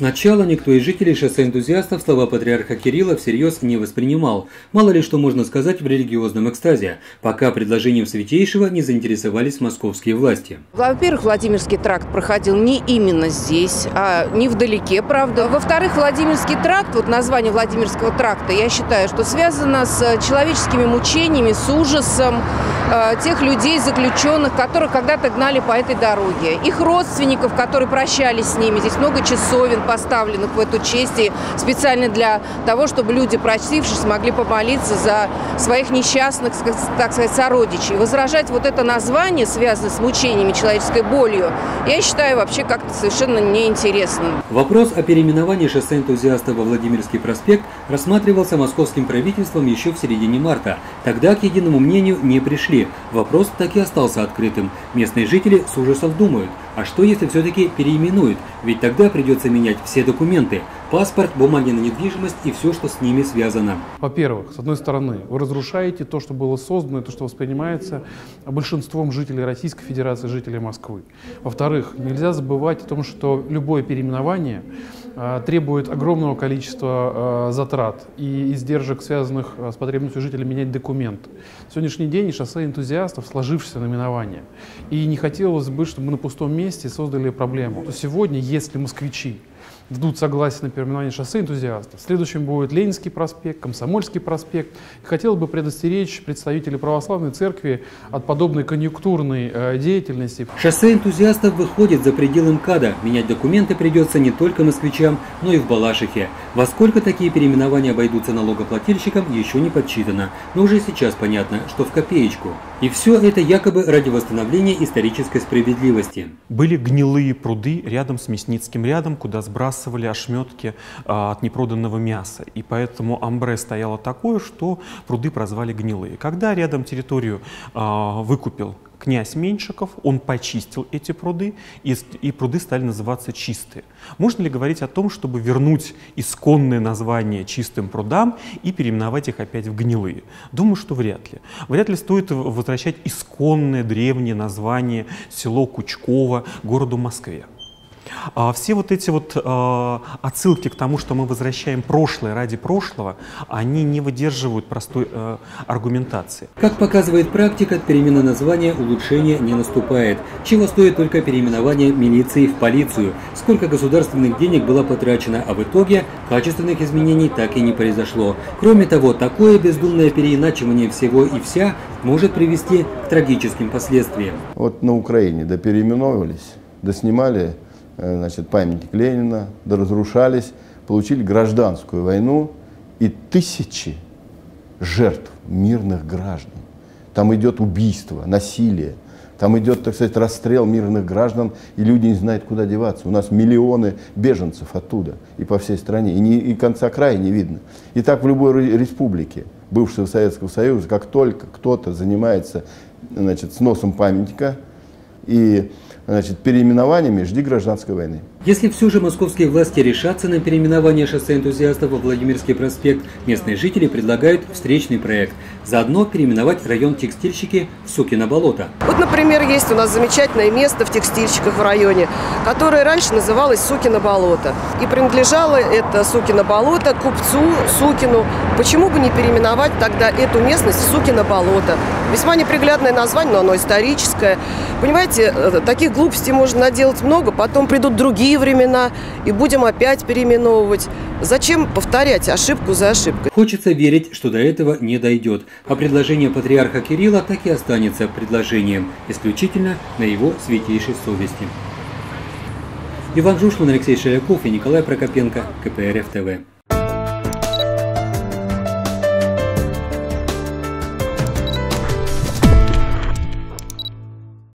Сначала никто из жителей шоссе энтузиастов слова патриарха Кирилла всерьез не воспринимал. Мало ли что можно сказать в религиозном экстазе, пока предложением Святейшего не заинтересовались московские власти. Во-первых, Владимирский тракт проходил не именно здесь, а невдалеке, правда. Во-вторых, Владимирский тракт, вот название Владимирского тракта, я считаю, что связано с человеческими мучениями, с ужасом тех людей, заключенных, которых когда-то гнали по этой дороге. Их родственников, которые прощались с ними. Здесь много часовен, поставленных в эту честь, и специально для того, чтобы люди, простившись, могли помолиться за своих несчастных, так сказать, сородичей. Возражать вот это название, связанное с мучениями, человеческой болью, я считаю вообще как-то совершенно неинтересным. Вопрос о переименовании шоссе энтузиастов во Владимирский проспект рассматривался московским правительством еще в середине марта. Тогда к единому мнению не пришли. Вопрос так и остался открытым. Местные жители с ужасом думают, а что если все-таки переименуют? Ведь тогда придется менять все документы. Паспорт, бумаги на недвижимость и все, что с ними связано. Во-первых, с одной стороны, вы разрушаете то, что было создано, и то, что воспринимается большинством жителей Российской Федерации, жителей Москвы. Во-вторых, нельзя забывать о том, что любое переименование требует огромного количества затрат и издержек, связанных с потребностью жителей менять документ. В сегодняшний день шоссе энтузиастов – сложившееся наименование. И не хотелось бы, чтобы мы на пустом месте создали проблему. То сегодня, если москвичи дадут согласие на переименование шоссе энтузиастов, следующим будет Ленинский проспект, Комсомольский проспект. Хотел бы предостеречь представителей православной церкви от подобной конъюнктурной деятельности. Шоссе энтузиастов выходит за пределы МКАДа. Менять документы придется не только москвичам, но и в Балашихе. Во сколько такие переименования обойдутся налогоплательщикам, еще не подсчитано. Но уже сейчас понятно, что в копеечку. И все это якобы ради восстановления исторической справедливости. Были гнилые пруды рядом с Мясницким рядом, куда сбрасывали ошметки от непроданного мяса. И поэтому амбре стояло такое, что пруды прозвали гнилые. Когда рядом территорию выкупил князь Меньшиков, он почистил эти пруды, и пруды стали называться чистые. Можно ли говорить о том, чтобы вернуть исконное название чистым прудам и переименовать их опять в гнилые? Думаю, что вряд ли. Вряд ли стоит возвращать исконное древнее название село Кучково городу Москве. Все вот эти отсылки к тому, что мы возвращаем прошлое ради прошлого, они не выдерживают простой аргументации. Как показывает практика, перемена названия улучшения не наступает. Чего стоит только переименование милиции в полицию. Сколько государственных денег было потрачено, а в итоге качественных изменений так и не произошло. Кроме того, такое бездумное переиначивание всего и вся может привести к трагическим последствиям. Вот на Украине допереименовывались, доснимали памятник Ленина, доразрушались, получили гражданскую войну и тысячи жертв мирных граждан. Там идет убийство, насилие, там идет, так сказать, расстрел мирных граждан, и люди не знают, куда деваться. У нас миллионы беженцев оттуда и по всей стране, и конца края не видно. И так в любой республике бывшего Советского Союза, как только кто-то занимается сносом памятника и переименованиями, жди гражданской войны. Если все же московские власти решатся на переименование шоссе энтузиастов во Владимирский проспект, местные жители предлагают встречный проект. Заодно переименовать район Текстильщики в Сукино болото. Вот, например, есть у нас замечательное место в Текстильщиках в районе, которое раньше называлось Сукино болото. И принадлежало это Сукино болото купцу Сукину. Почему бы не переименовать тогда эту местность в Сукино болото? Весьма неприглядное название, но оно историческое. Понимаете, таких глупостей можно наделать много, потом придут другие времена, и будем опять переименовывать. Зачем повторять ошибку за ошибкой? Хочется верить, что до этого не дойдет. А предложение патриарха Кирилла так и останется предложением, исключительно на его святейшей совести. Иван Жушлин, Алексей Шеляков и Николай Прокопенко, КПРФ ТВ.